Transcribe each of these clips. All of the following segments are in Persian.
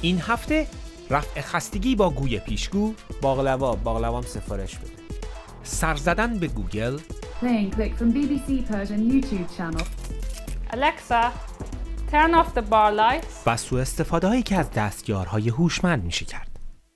این هفته رفع خستگی با گوی پیشگو. باقلوام سفارش بده. سر زدن به گوگل. Playing clip from BBC Persian YouTube channel. Alexa, turn off the bar lights. و سوء استفاده هایی که از دستیارهای هوشمند میشه کرد.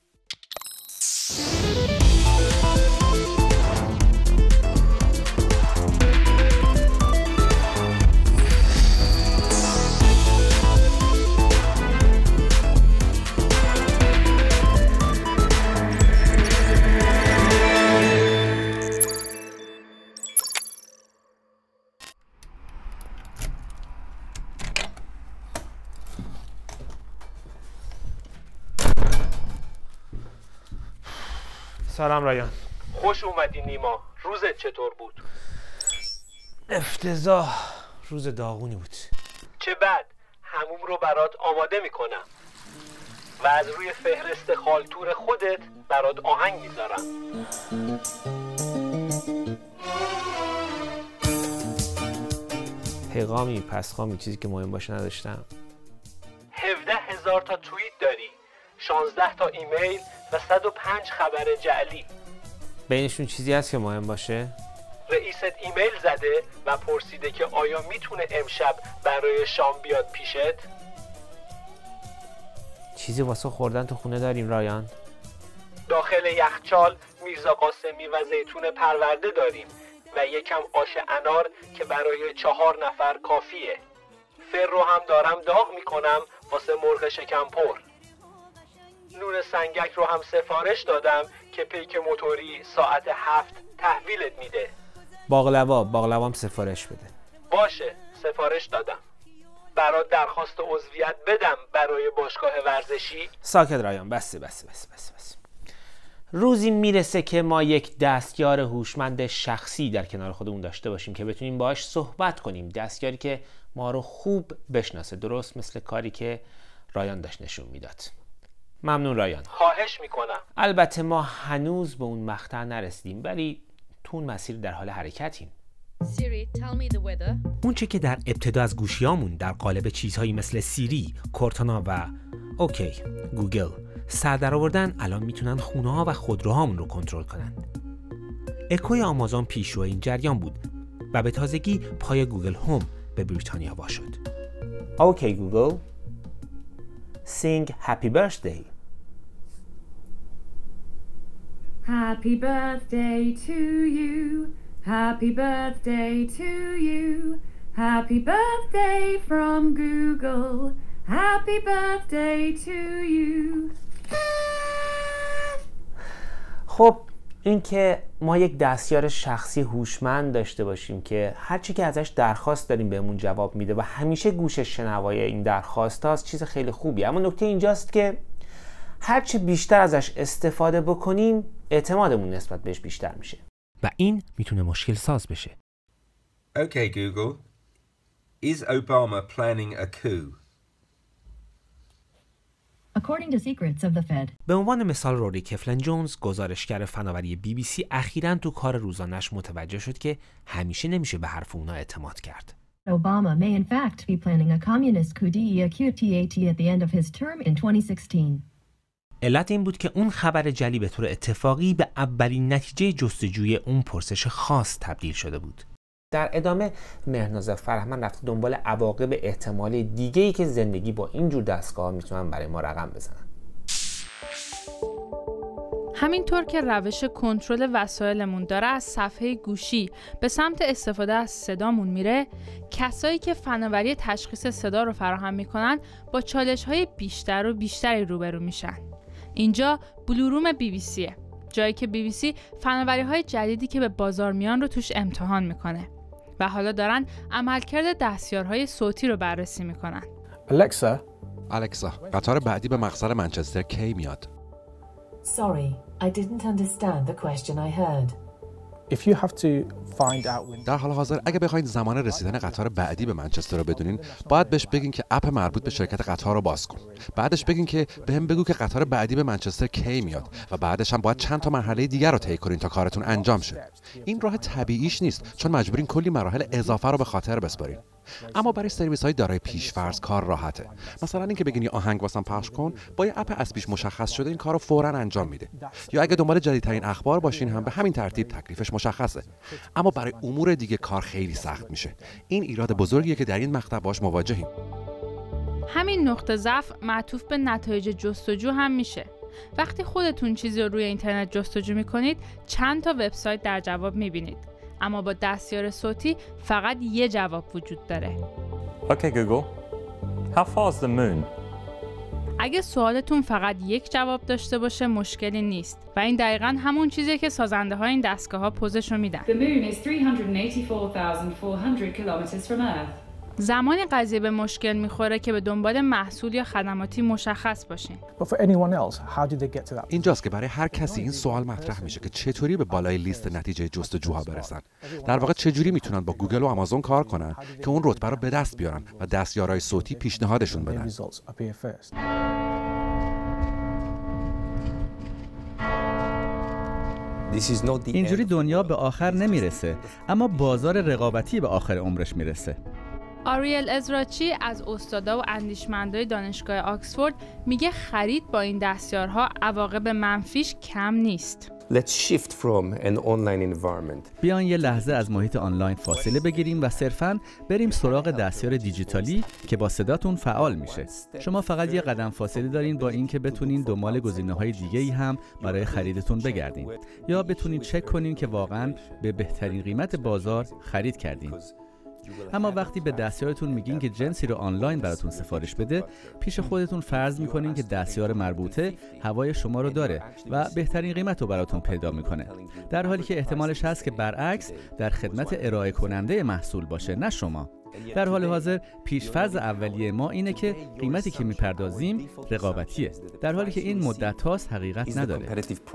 سلام رایان. خوش اومدی نیما. روزت چطور بود؟ افتضاح. روز داغونی بود. چه بد. هموم رو برات آماده میکنم و از روی فهرست خالتور خودت برات آهنگ میذارم. پیغامی پسخامی چیزی که مهم باشه نداشتم. 17,000 تا توییت داری، 16 تا ایمیل و 105 خبر جعلی. بینشون چیزی هست که مهم باشه؟ رئیست ایمیل زده و پرسیده که آیا میتونه امشب برای شام بیاد پیشت؟ چیزی واسه خوردن تو خونه داریم رایان؟ داخل یخچال میرزا قاسمی و زیتون پرورده داریم و یکم آش انار که برای 4 نفر کافیه. فر رو هم دارم داغ میکنم واسه مرغ شکم پر. نون سنگک رو هم سفارش دادم که پیک موتوری ساعت 7 تحویلت میده. باقلوام سفارش بده. باشه، سفارش دادم. برات درخواست عضویت بدم برای باشگاه ورزشی؟ ساکت رایان. بس. روزی میرسه که ما یک دستیار هوشمند شخصی در کنار خودمون داشته باشیم که بتونیم باهاش صحبت کنیم. دستیاری که ما رو خوب بشناسه، درست مثل کاری که رایان داشت نشون میداد. ممنون رایان. خواهش میکنم. البته ما هنوز به اون مقطع نرسیدیم ولی تو اون مسیر در حال حرکتیم. Siri, tell me the weather. اون چه که در ابتدا از گوشیامون در قالب چیزهایی مثل سیری، کورتانا و اوکی گوگل سر در آوردن، الان میتونن خونه ها و خودروهامون رو کنترل کنن. اکوی آمازون پیشرو این جریان بود و به تازگی پای گوگل هوم به بریتانیا وا شد. اوکی گوگل sing happy birthday. Happy birthday to you. Happy birthday to you. Happy birthday from Google. Happy birthday to you. خب این که ما یک دستیار شخصی هوشمند داشته باشیم که هرچی که ازش درخواست داریم بهمون جواب میده و همیشه گوش شنوای این درخواست هاست چیز خیلی خوبی. اما نکته اینجاست که هرچی بیشتر ازش استفاده بکنیم اعتمادمون نسبت بهش بیشتر میشه و این میتونه مشکل ساز بشه. Okay Google, is Obama planning a coup? According to secrets of the Fed. به عنوان مثال روری کفلن جونز، گزارشگر فناوری BBC، اخیراً تو کار روزانش متوجه شد که همیشه نمیشه به حرف اونا اعتماد کرد. Obama may in fact be planning a communist coup d'etat at the end of his term in 2016. علت این بود که اون خبر جعلی به طور اتفاقی به اولین نتیجه جستجوی اون پرسش خاص تبدیل شده بود. در ادامه مهرناز فرهمند رفت دنبال عواقب احتمالی دیگه‌ای که زندگی با اینجور دستگاه میتونن برای ما رقم بزنن. همینطور که روش کنترل وسایلمون داره از صفحه گوشی به سمت استفاده از صدامون میره، کسایی که فناوری تشخیص صدا رو فراهم میکنن با چالش‌های بیشتر و بیشتری روبرو میشن. اینجا بلوروم BBCه، جایی که BBC فناوری‌های جدیدی که به بازار میان رو توش امتحان میکنه و حالا دارن عملکرد دستیارهای صوتی رو بررسی میکنن. الکسا، قطار بعدی به مقصد منچستر کی میاد؟ Sorry, I didn't understand the question I heard. If you have to find out when... در حال حاضر اگه بخواید زمان رسیدن قطار بعدی به منچستر رو بدونین، باید بهش بگین که اپ مربوط به شرکت قطار رو باز کن. بعدش بگین که بهم بگو که قطار بعدی به منچستر کی میاد و بعدش هم باید چند تا مرحله دیگر رو طی کنین تا کارتون انجام شه. این راه طبیعیش نیست چون مجبورین کلی مراحل اضافه رو به خاطر بسپارین. اما برای سرویس‌های دارای پیش‌فرض کار راحته. مثلا اینکه بگین یه آهنگ واسم پخش کن، با یه اپ از پیش مشخص شده این کارو فوراً انجام میده. یا اگه دنبال جدیدترین اخبار باشین هم به همین ترتیب تکلیفش مشخصه. اما برای امور دیگه کار خیلی سخت میشه. این ایراد بزرگیه که در این مقطع باهاش مواجهیم. همین نقطه ضعف معطوف به نتایج جستجو هم میشه. وقتی خودتون چیزی رو روی اینترنت جستجو میکنید، چند تا وبسایت در جواب میبینید. اما با دستیار صوتی فقط یه جواب وجود داره. Okay Google, how far is the moon? اگه سوالتون فقط یک جواب داشته باشه مشکلی نیست و این دقیقاً همون چیزیه که سازنده های این دستگاه‌ها پوزش رو میدن. The moon is 384,400 kilometers from Earth. زمانی قضیه به مشکل میخوره که به دنبال محصول یا خدماتی مشخص باشین. اینجاست که برای هر کسی این سوال مطرح میشه که چطوری به بالای لیست نتیجه جستجوها برسن. در واقع چجوری میتونن با گوگل و آمازون کار کنن که اون رتبه رو به دست بیارن و دستیارای صوتی پیشنهادشون بدن. اینجوری دنیا به آخر نمیرسه، اما بازار رقابتی به آخر عمرش میرسه. آریل ازراچی از استادا و اندیشمندای دانشگاه آکسفورد میگه خرید با این دستیارها عواقب منفیش کم نیست. بیاین یه لحظه از محیط آنلاین فاصله بگیریم و صرفاً بریم سراغ دستیار دیجیتالی که با صداتون فعال میشه. شما فقط یه قدم فاصله دارین با اینکه بتونین دنبال گزینه‌های دیگه‌ای هم برای خریدتون بگردین یا بتونین چک کنین که واقعاً به بهترین قیمت بازار خرید کردین. اما وقتی به دستیارتون میگین که جنسی رو آنلاین براتون سفارش بده، پیش خودتون فرض میکنین که دستیار مربوطه هوای شما رو داره و بهترین قیمت رو براتون پیدا میکنه، در حالی که احتمالش هست که برعکس در خدمت ارائه کننده محصول باشه، نه شما. در حال حاضر پیش‌فرض اولیه ما اینه که قیمتی که میپردازیم رقابتیه، در حالی که این مدت هاست حقیقت نداره.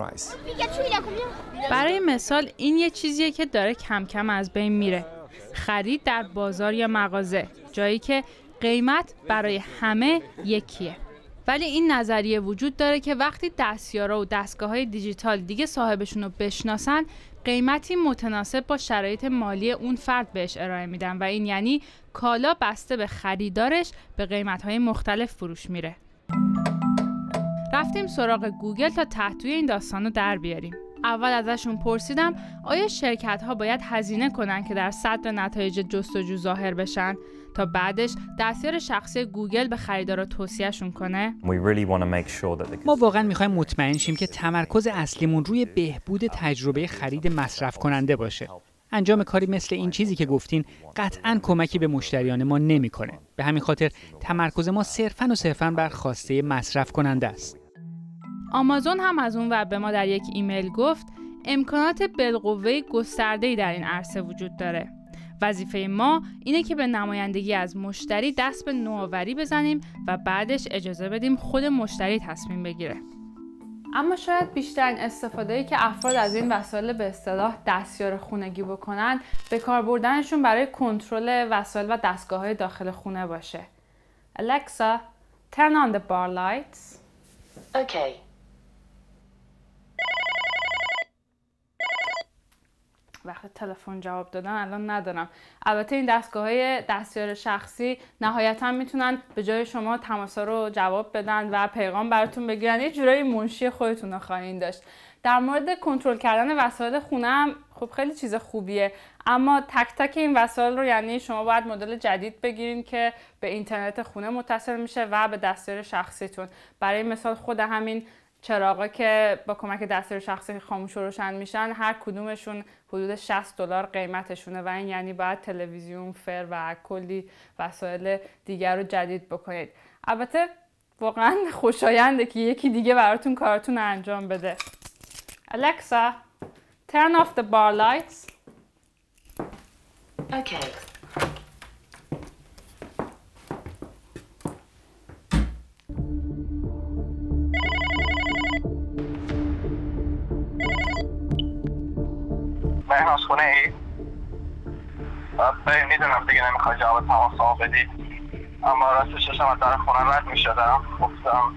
برای مثال این یه چیزیه که داره کم کم از بین میره. خرید در بازار یا مغازه، جایی که قیمت برای همه یکیه. ولی این نظریه وجود داره که وقتی دستیارا و دستگاه‌های دیجیتال دیگه صاحبشون رو بشناسن، قیمتی متناسب با شرایط مالی اون فرد بهش ارائه میدن و این یعنی کالا بسته به خریدارش به قیمت‌های مختلف فروش میره. رفتیم سراغ گوگل تا تحتوی این داستان رو در بیاریم. اول ازشون پرسیدم آیا شرکت‌ها باید هزینه کنن که در صدر نتایج جستجو ظاهر بشن تا بعدش دستیار شخصی گوگل به خریدارا توصیه‌شون کنه؟ ما واقعا می‌خوایم مطمئن شیم که تمرکز اصلیمون روی بهبود تجربه خرید مصرف کننده باشه. انجام کاری مثل این چیزی که گفتین قطعاً کمکی به مشتریان ما نمی‌کنه. به همین خاطر تمرکز ما صرفاً بر خواسته مصرف کننده است. آمازون هم از اون ور به ما در یک ایمیل گفت امکانات بالقوه گسترده‌ای در این عرصه وجود داره. وظیفه ما اینه که به نمایندگی از مشتری دست به نوآوری بزنیم و بعدش اجازه بدیم خود مشتری تصمیم بگیره. اما شاید بیشترین استفاده‌ای که افراد از این وسایل به اصطلاح دستیار خونگی بکنن به کار بردنشون برای کنترل وسایل و دستگاه‌های داخل خونه باشه. Alexa, turn on the bar lights. Okay. وقتی تلفن جواب دادن الان ندارم. البته این دستگاه‌های دستیار شخصی نهایتاً میتونن به جای شما تماسا رو جواب بدن و پیغام براتون بگیرن. یه جورایی منشی خودتون رو خواهید داشت. در مورد کنترل کردن وسایل خونه هم خب خیلی چیز خوبیه، اما تک تک این وسایل رو یعنی شما باید مدل جدید بگیرین که به اینترنت خونه متصل میشه و به دستیار شخصیتون. برای مثال خود همین چراغا که با کمک دستیار شخصی خاموش و روشن میشن، هر کدومشون حدود $60 قیمتشونه و این یعنی باید تلویزیون، فر و کلی وسایل دیگر رو جدید بکنید. البته واقعا خوشاینده که یکی دیگه براتون کارتون انجام بده. Alexa, turn off the bar lights. Okay. مهناز خونه ای؟ میدونم دیگه نمیخوای جواب تماس بدی، اما راستش داشتم از در خونه رد میشدم، گفتم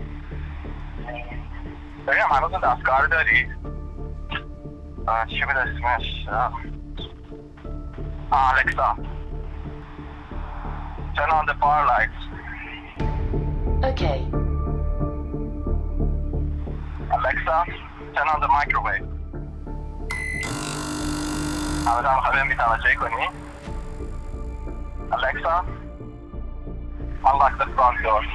بگم هنوز اون دستگاه رو داری؟ چی بود اسمش؟ الکسا. turn on the fire lights. Okay. Alexa, turn on the microwave. همه خواهی بهم بی‌توجهی کنی؟ Alexa, unlock the front door.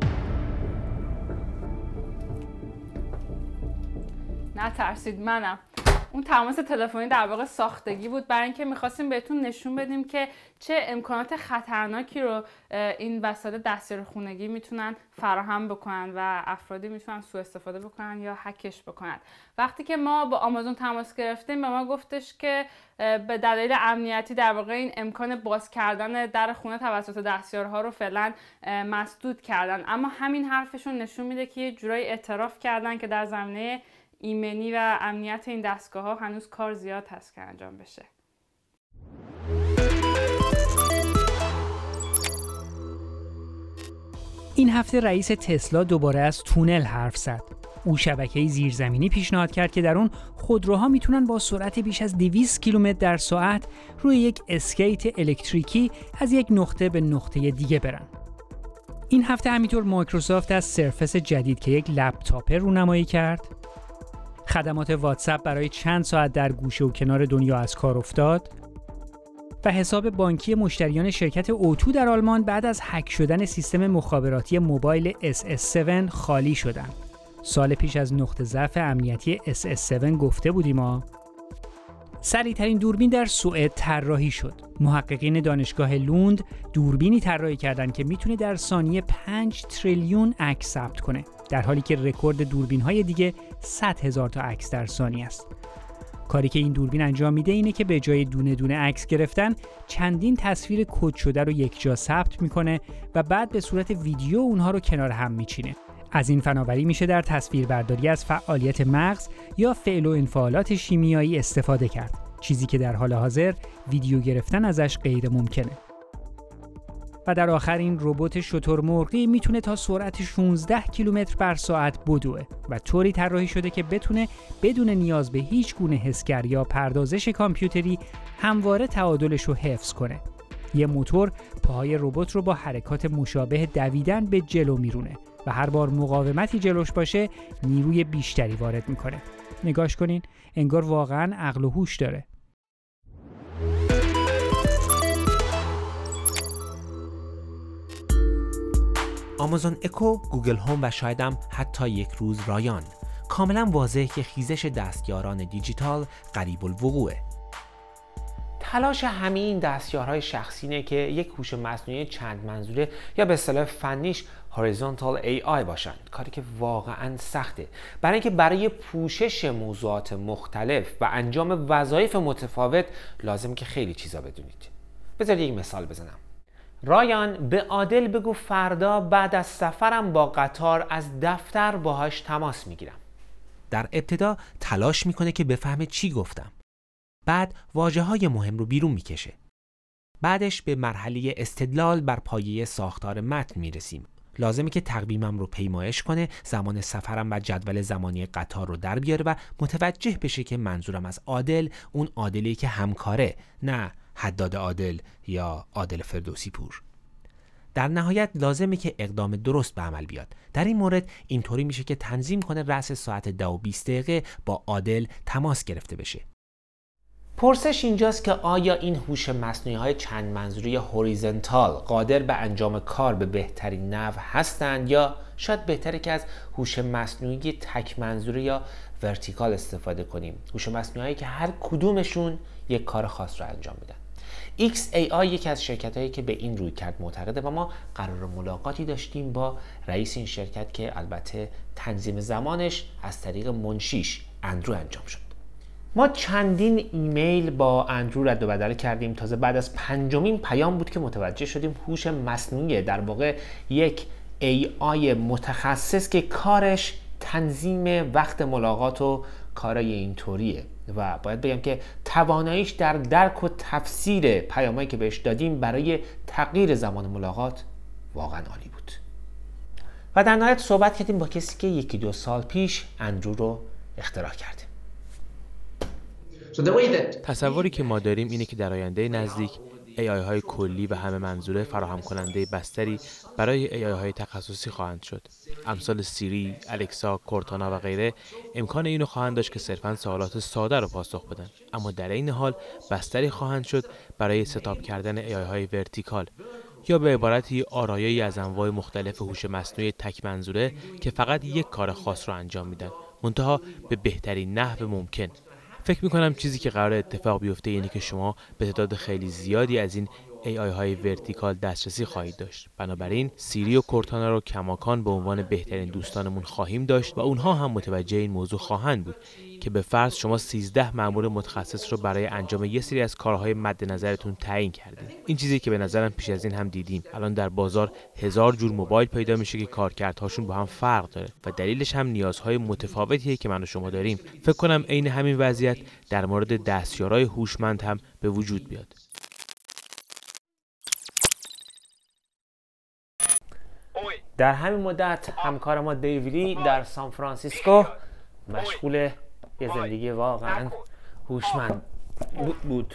نه ترسید منم. اون تماس تلفنی در واقع ساختگی بود برای اینکه می‌خواستیم بهتون نشون بدیم که چه امکانات خطرناکی رو این وسایل دستیار خونگی میتونن فراهم بکنن و افرادی میتونن سوء استفاده بکنن یا هکش بکنن. وقتی که ما با آمازون تماس گرفتیم به ما گفتش که به دلایل امنیتی در واقع این امکان باز کردن در خونه توسط دستیارها رو فعلا مسدود کردن، اما همین حرفشون نشون میده که یه جورایی اعتراف کردن که در زمینه ایمنی و امنیت این دستگاه ها هنوز کار زیاد هست که انجام بشه. این هفته رئیس تسلا دوباره از تونل حرف زد. او شبکه‌ای زیرزمینی پیشنهاد کرد که در اون خودروها میتونن با سرعت بیش از 200 کیلومتر در ساعت روی یک اسکیت الکتریکی از یک نقطه به نقطه دیگه برن. این هفته همینطور مایکروسافت از سرفس جدید که یک لپتاپ رونمایی کرد، خدمات واتساپ برای چند ساعت در گوشه و کنار دنیا از کار افتاد و حساب بانکی مشتریان شرکت اوتو در آلمان بعد از هک شدن سیستم مخابراتی موبایل SS7 خالی شدن. سال پیش از نقطه ضعف امنیتی SS7 گفته بودیم ما. سریع‌ترین دوربین در سوئد طراحی شد. محققین دانشگاه لوند دوربینی طراحی کردند که میتونه در ثانیه 5 تریلیون عکس ثبت کنه، در حالی که رکورد دوربین‌های دیگه 100,000 تا عکس در ثانیه است. کاری که این دوربین انجام میده اینه که به جای دونه دونه عکس گرفتن چندین تصویر کد شده رو یکجا ثبت میکنه و بعد به صورت ویدیو اونها رو کنار هم میچینه. از این فناوری میشه در تصویربرداری از فعالیت مغز یا فعل و انفعالات شیمیایی استفاده کرد، چیزی که در حال حاضر ویدیو گرفتن ازش غیر ممکنه. و در آخر این ربات شترمرغی میتونه تا سرعت 16 کیلومتر بر ساعت بدوه و طوری طراحی شده که بتونه بدون نیاز به هیچ گونه حسگر یا پردازش کامپیوتری همواره تعادلش رو حفظ کنه. یه موتور پاهای ربات رو با حرکات مشابه دویدن به جلو میرونه و هر بار مقاومتی جلوش باشه نیروی بیشتری وارد میکنه. نگاش کنین، انگار واقعاً عقل و هوش داره. آمازون اکو، گوگل هوم و شایدم حتی یک روز رایان. کاملا واضحه که خیزش دستیاران دیجیتال قریب الوقوعه. تلاش همین دستیارهای شخصی اینه که یک هوش مصنوعی چند منظوره یا به اصطلاح فنیش horizontal AI باشن، کاری که واقعا سخته، برای اینکه برای پوشش موضوعات مختلف و انجام وظایف متفاوت لازم که خیلی چیزا بدونید. بذارید یک مثال بزنم. رایان به عادل بگو فردا بعد از سفرم با قطار از دفتر باهاش تماس میگیرم. در ابتدا تلاش میکنه که بفهمه چی گفتم. بعد واژه‌های مهم رو بیرون میکشه. بعدش به مرحله استدلال بر پایه ساختار متن میرسیم. لازمه که تقویمم رو پیمایش کنه، زمان سفرم و جدول زمانی قطار رو در بیاره و متوجه بشه که منظورم از عادل اون عادلی که همکاره، نه حداد عادل یا عادل فردوسی پور. در نهایت لازمه که اقدام درست به عمل بیاد. در این مورد اینطوری میشه که تنظیم کنه رأس ساعت 10:20 با عادل تماس گرفته بشه. پرسش اینجاست که آیا این هوش مصنوعی های چند منظوره هوریزونتال قادر به انجام کار به بهترین نحو هستند، یا شاید بهتره که از هوش مصنوعی تک منظوره یا ورتیکال استفاده کنیم، هوش مصنوعی هایی که هر کدومشون یک کار خاص رو انجام میدن. XAI یکی از شرکت‌هایی که به این رویکرد معتقده و ما قرار ملاقاتی داشتیم با رئیس این شرکت که البته تنظیم زمانش از طریق منشیش اندرو انجام شد. ما چندین ایمیل با اندرو رد و بدل کردیم، تازه بعد از 5مین پیام بود که متوجه شدیم هوش مصنوعی در واقع یک AI متخصص که کارش تنظیم وقت ملاقات و کارای اینطوریه و باید بگم که تواناییش در درک و تفسیر پیامایی که بهش دادیم برای تغییر زمان ملاقات واقعا عالی بود. و در نهایت صحبت کردیم با کسی که 1-2 سال پیش اندرو رو اختراع کرده. تصوری که ما داریم اینه که در آینده نزدیک AI های کلی و همه منظوره فراهم کننده بستری برای AI های تخصصی خواهند شد. امثال سیری، الکسا، کورتانا و غیره امکان اینو خواهند داشت که صرفاً سوالات ساده رو پاسخ بدن، اما در این حال بستری خواهند شد برای ستاپ کردن AI های ورتیکال، یا به عبارتی آرایه‌ای از انواع مختلف هوش مصنوعی تک منظوره که فقط یک کار خاص رو انجام میدن، منتها به بهترین نحو ممکن. فکر میکنم چیزی که قرار اتفاق بیفته اینه که شما به تعداد خیلی زیادی از این AI های ورتیکال دسترسی خواهید داشت. بنابراین سیری و کورتانا رو کماکان به عنوان بهترین دوستانمون خواهیم داشت و اونها هم متوجه این موضوع خواهند بود که به فرض شما 13 مأمور متخصص رو برای انجام یه سری از کارهای مد نظرتون تعیین کردین. این چیزی که به نظرم پیش از این هم دیدیم. الان در بازار 1000 جور موبایل پیدا میشه که کارکردهاشون با هم فرق داره و دلیلش هم نیازهای متفاوتیه که من و شما داریم. فکر کنم عین همین وضعیت در مورد دستیارای هوشمند هم به وجود بیاد. در همین مدت همکار ما دیویدی در سان فرانسیسکو مشغول یه زندگی واقعا هوشمند بود.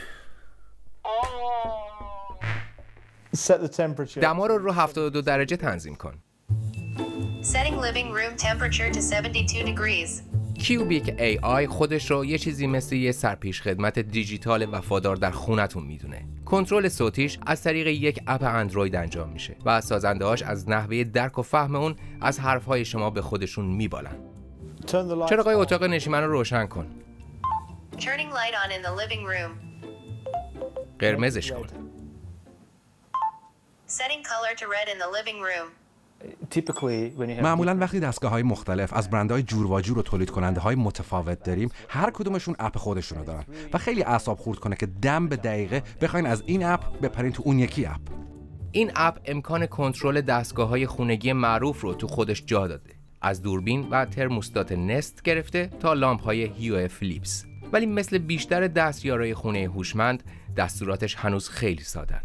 دما رو 72 درجه تنظیم کن. Setting living room temperature to 72 degrees. کیوبیک AI خودش رو یه چیزی مثل یه سرپیش خدمت دیجیتال وفادار در خونتون میدونه. کنترل صوتیش از طریق یک اپ اندروید انجام میشه و سازنده‌هاش از نحوه درک و فهم اون از حرفهای شما به خودشون میبالن. چراغای اتاق نشیمن رو روشن کن. Turning light on in the living room. قرمزش کن. Setting color to red in the living room. معمولا وقتی دستگاه‌های مختلف از برندهای جور و جور و تولید کننده های متفاوت داریم، هر کدومشون اپ خودشونو دارن و خیلی اعصاب خورد کنه که دم به دقیقه بخواین از این اپ بپرین تو اون یکی اپ. این اپ امکان کنترل دستگاه‌های خونگی معروف رو تو خودش جا داده، از دوربین و ترموستات نست گرفته تا لامپ‌های هیو فیلیپس. ولی مثل بیشتر دستیارای خونه هوشمند، دستوراتش هنوز خیلی ساده‌ن.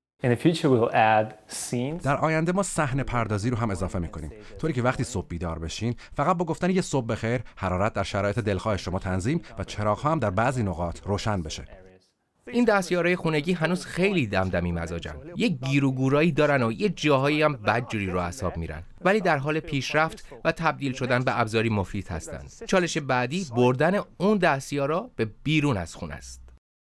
در آینده ما صحنه پردازی رو هم اضافه میکنیم، طوری که وقتی صبح بیدار بشین فقط با گفتن یه صبح بخیر، حرارت در شرایط دلخواه شما تنظیم و چراغ‌ها هم در بعضی نقاط روشن بشه. این دستیارای خونگی هنوز خیلی دمدمی مزاجن. یه گیر و گورایی دارن و یه جاهایی هم بدجوری رو اعصاب میرن، ولی در حال پیشرفت و تبدیل شدن به ابزاری مفید هستن. چالش بعدی بردن اون دستیارا به بیرون از خونه است.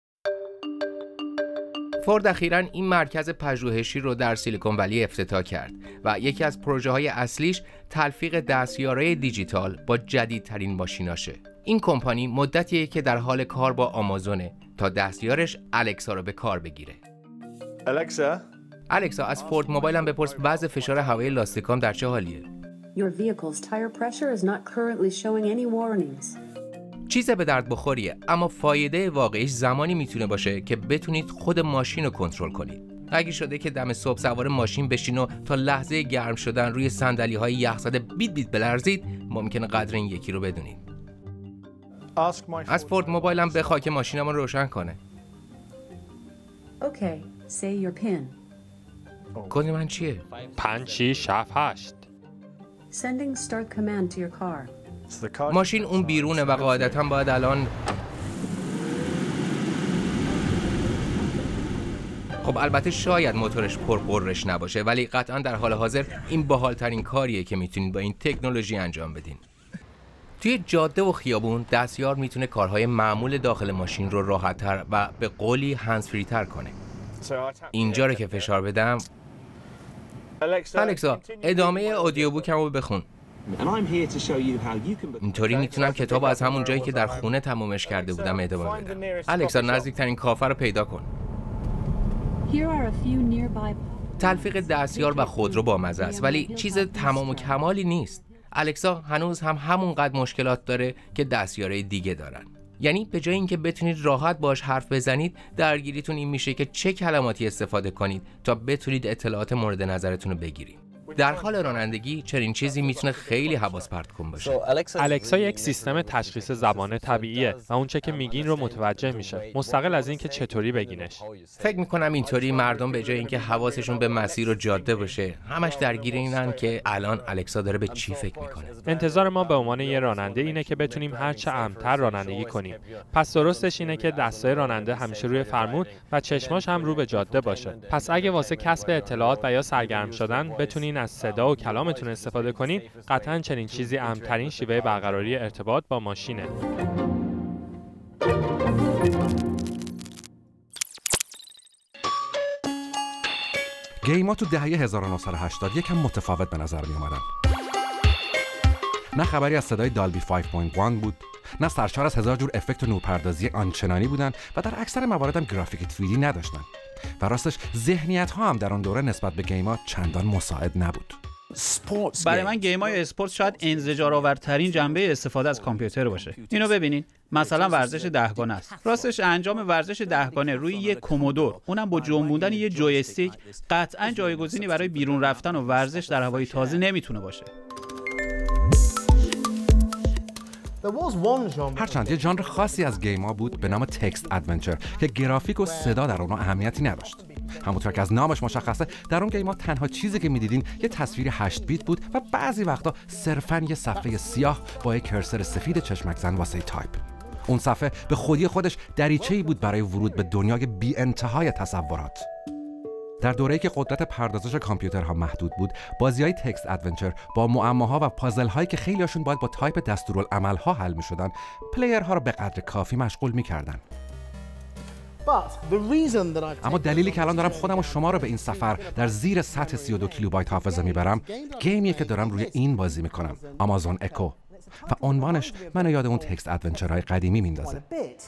فورد اخیراً این مرکز پژوهشی رو در سیلیکون ولی افتتاح کرد و یکی از پروژه‌های اصلیش تلفیق دستیارای دیجیتال با جدیدترین ماشیناشه. این کمپانی مدتیه که در حال کار با آمازونه تا دستیارش الکسا رو به کار بگیره. الکسا از فورد موبایل هم بپرس وضع فشار هوای لاستیکام در چه حالیه. Your vehicle's tire pressure is not currently showing any warnings. چیز به درد بخوریه، اما فایده واقعیش زمانی میتونه باشه که بتونید خود ماشین رو کنترل کنید. اگه شده که دم صبح سوار ماشین بشین و تا لحظه گرم شدن روی صندلی‌های یخزده بیت بیت بلرزید، ممکنه قدر این یکی رو بدونید. از فورد موبایلم بخواه که ماشینم رو روشن کنه. Okay, say your pin. کد من چیه؟ 5678. Sending start command to your car. ماشین اون بیرونه و قاعدتاً باید الان خب البته شاید موتورش پرقرش نباشه، ولی قطعاً در حال حاضر این باحال‌ترین کاریه که میتونید با این تکنولوژی انجام بدین. توی جاده و خیابون دستیار میتونه کارهای معمول داخل ماشین رو راحت‌تر و به قولی هندز فری تر کنه. اینجا رو که فشار بدم، الکسا ادامه اودیوبوکمو بخون. اینطوری میتونم کتاب از همون جایی که در خونه تمومش کرده بودم ادامه بدم. الکسا نزدیکترین کافه رو پیدا کن. تلفیق دستیار و خودرو با مزه است، ولی چیز تمام و کمالی نیست. الکسا هنوز هم همونقدر مشکلات داره که دستیارهای دیگه دارن. یعنی به جای اینکه بتونید راحت باش حرف بزنید، درگیریتون این میشه که چه کلماتی استفاده کنید تا بتونید اطلاعات مورد نظرتون رو بگیرید. در حال رانندگی چنین چیزی میتونه خیلی حواس پرت کن باشه. الکسا یک سیستم تشخیص زبان طبیعیه و اون چه که میگین رو متوجه میشه، مستقل از این که چطوری بگینش. فکر میکنم اینطوری مردم به جای اینکه حواسشون به مسیر و جاده باشه، همش درگیر اینن که الان الکسا داره به چی فکر میکنه. انتظار ما به عنوان یه راننده اینه که بتونیم هر چه امن‌تر رانندگی کنیم. پس درستش اینه که دستای راننده همیشه روی فرمون و چشماش هم رو به جاده باشه. پس اگه واسه کسب اطلاعات و یا سرگرم شدن بتونین از صدا و کلامتون استفاده کنین، قطعاً چنین چیزی امن‌ترین شیوه برقراری ارتباط با ماشینه. گیم‌ها تو دهه 1980 یکم متفاوت به نظر می اومدن. نه خبری از صدای دالبی 5.1 بود، نه سرشار از هزار جور افکت و نورپردازی آنچنانی بودن و در اکثر موارد هم گرافیک 3D نداشتن. و راستش ذهنیت‌ها هم در اون دوره نسبت به گیم‌ها چندان مساعد نبود. برای من گیم‌های اسپورت شاید انزجارآورترین جنبه استفاده از کامپیوتر باشه. اینو ببینین، مثلا ورزش دهگانه است. راستش انجام ورزش دهگانه روی یک کومودور، اونم با جنبوندن یه جویستیک، قطعاً جایگزینی برای بیرون رفتن و ورزش در هوای تازه نمیتونه باشه. هرچند یه ژانر خاصی از گیم‌ها بود به نام تکست ادونچر که گرافیک و صدا در اونها اهمیتی نداشت. همونطور که از نامش مشخصه، در اون گیم‌ها تنها چیزی که می‌دیدین یه تصویر 8 بیت بود و بعضی وقتا صرفاً یه صفحه سیاه با یک کرسر سفید چشمک زن واسه تایپ. اون صفحه به خودی خودش دریچه‌ای بود برای ورود به دنیای بی انتهای تصورات. در دوره‌ای که قدرت پردازش کامپیوترها محدود بود، بازی‌های تکست ادونچر با معماها و پازل‌هایی که خیلی‌هاشون باید با تایپ دستورالعمل‌ها حل می‌شدن، پلیرها رو به قدر کافی مشغول می‌کردن. اما دلیلی که الان دارم خودم و شما رو به این سفر در زیر سطح 32 کیلوبایت حافظه میبرم، گیمیه که دارم روی این بازی میکنم، آمازون اکو، و عنوانش منو یاد اون تکست ادونچرهای قدیمی میندازه.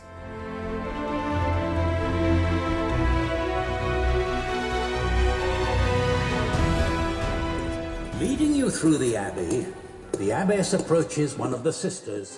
Leading you through the abbey, the abbess approaches one of the sisters.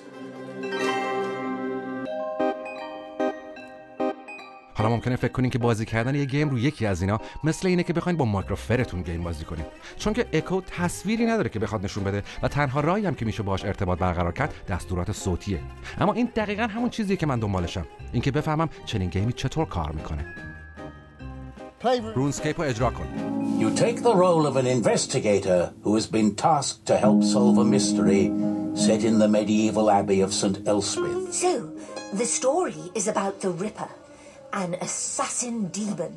حالا ممکنه فکر کنین که بازی کردن یه گیم روی یکی از اینا مثل اینه که بخواید با مایکروفرتون گیم بازی کنین، چون که اکو تصویری نداره که بخواد نشون بده و تنها راهی هم که میشه باهاش ارتباط برقرار کرد دستورات صوتیه. اما این دقیقاً همون چیزیه که من دنبالشم، اینکه بفهمم چنین گیمی چطور کار میکنه. رونسکیپ رو اجرا کن. You take the role of an investigator who has been tasked to help solve a mystery set in the medieval abbey of St. Elspeth. So, the story is about the Ripper, an assassin demon.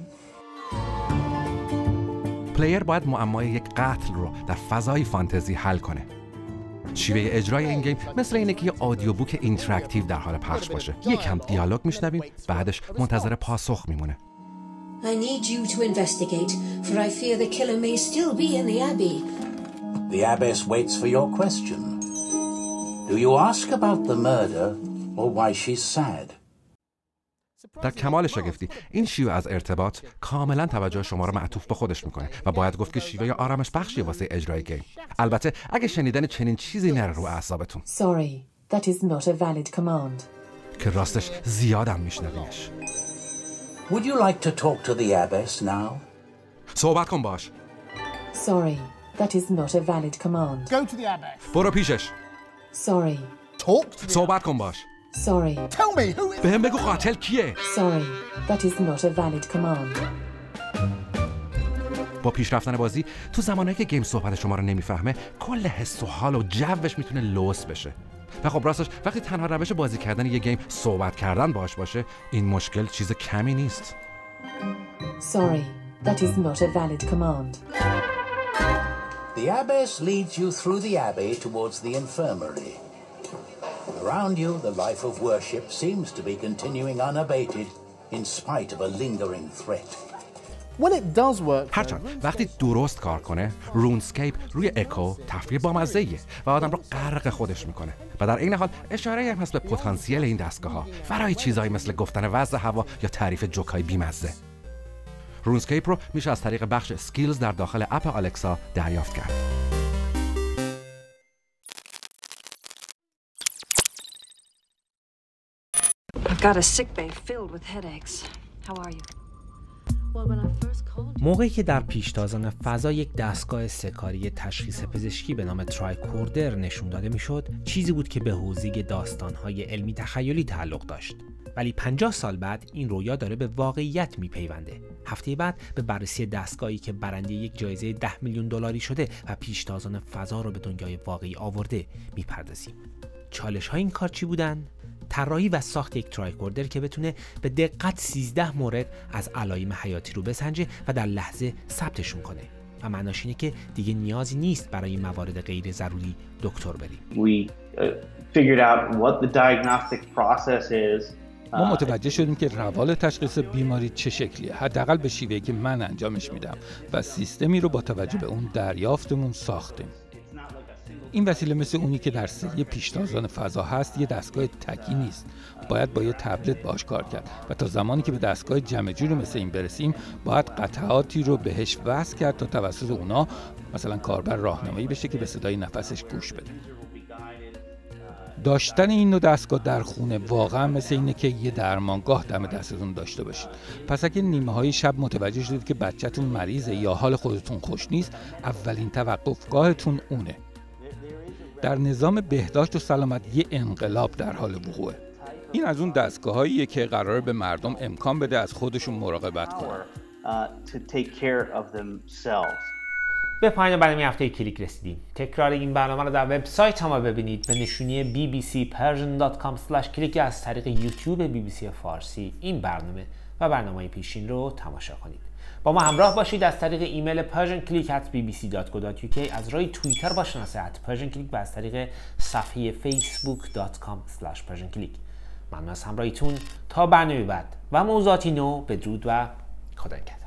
پلیر باید معمای یک قتل رو در فضای فانتزی حل کنه. شیوه اجرای این گیم مثل اینه که یه آدیو بوک اینتراکتیو در حال پخش باشه. یکم دیالوگ میشنویم، بعدش منتظر پاسخ میمونه. I need you to investigate, for I fear the killer may still be in the abbey. The abbess waits for your question. Do you ask about the murder or why she's sad? در کمال شگفتی این شیوه از ارتباط کاملا توجه شما رو معطوف به خودش میکنه و باید گفت که شیوه آرامش بخشیه واسه اجرای گیم. البته اگه شنیدن چنین چیزی نره رو اعصابتون. Sorry, that is not a valid command. که راستش زیادم میشنوینش. Would you like to talk to the abbess now? صحبت کن باش. Sorry, that is not a valid command. Go to the abbess. برو پیشش. Sorry. Talk. صحبت کن باش. Sorry. Tell me who is. بهم بگو قاتل کیه؟ Sorry, that is not a valid command. با پیش رفتن بازی تو زمانهایی که گیم صحبت شما رو نمیفهمه، کل حس و حال و جوش میتونه لوس بشه. و خب راستش وقتی تنها روش بازی کردن یه گیم صحبت کردن باش باشه، این مشکل چیز کمی نیست. Sorry, that is not a valid command. The abbess leads you through the abbey towards the infirmary. Around you, the life of worship seems to be continuing unabated in spite of a lingering threat. هرچند وقتی درست کار کنه، رونسکیپ روی اکو تفریح بامزه‌ایه و آدم رو غرق خودش میکنه و در این حال اشاره هم هست به پتانسیل این دستگاه‌ها برای چیزایی مثل گفتن وضع هوا یا تعریف جوکای بیمزه. رونسکیپ رو میشه از طریق بخش سکیلز در داخل اپ الکسا دریافت کرد. I've got a sick bay filled with headaches. How are you? موقعی که در پیشتازان فضا یک دستگاه سه‌کاری تشخیص پزشکی به نام ترایکوردر نشون داده میشد، چیزی بود که به حوزه داستان‌های علمی تخیلی تعلق داشت. ولی 50 سال بعد این رویا داره به واقعیت میپیونده. هفته بعد به بررسی دستگاهی که برنده یک جایزه 10 میلیون دلاری شده و پیشتازان فضا رو به دنیای واقعی آورده میپردازیم. چالش‌های این کار چی بودن؟ طراحی و ساخت یک ترایکوردر که بتونه به دقت 13 مورد از علائم حیاتی رو بسنجه و در لحظه ثبتشون کنه. و معناش اینه که دیگه نیازی نیست برای موارد غیر ضروری دکتر بریم. ما متوجه شدیم که روال تشخیص بیماری چه شکلیه، حداقل به شیوهی که من انجامش میدم، و سیستمی رو با توجه به اون دریافتمون ساختیم. این وسیله مثل اونی که در سری پیشتازان فضا هست یه دستگاه تکی نیست، باید با یه تبلت باهاش کار کرد و تا زمانی که به دستگاه جمع جوری مثل این برسیم باید قطعاتی رو بهش وصل کرد تا توسط اونا مثلا کاربر راهنمایی بشه که به صدای نفسش گوش بده. داشتن این نوع دستگاه در خونه واقعا مثل اینه که یه درمانگاه دم دستتون داشته باشید. پس اگه نیمه های شب متوجه شدید که بچه‌تون مریضه یا حال خودتون خوش نیست، اولین توقفگاهتون اونه. در نظام بهداشت و سلامت یه انقلاب در حال وقوعه. این از اون دستگاه‌هاییه که قراره به مردم امکان بده از خودشون مراقبت کنن. به پایان برنامه هفته کلیک رسیدیم. تکرار این برنامه رو در وبسایت ما ببینید به نشونی bbcpersian.com/click از طریق یوتیوب BBC فارسی این برنامه و برنامه‌های پیشین رو تماشا کنید. با ما همراه باشید از طریق ایمیل persianclick@bbc.co.uk، از راه توییتر با شناسه @persianclick و از طریق صفحه facebook.com/persianclick. ممنون از همراهیتون. تا برنامه بعد و موضوعاتی نو، بدرود و خدا نگهدار.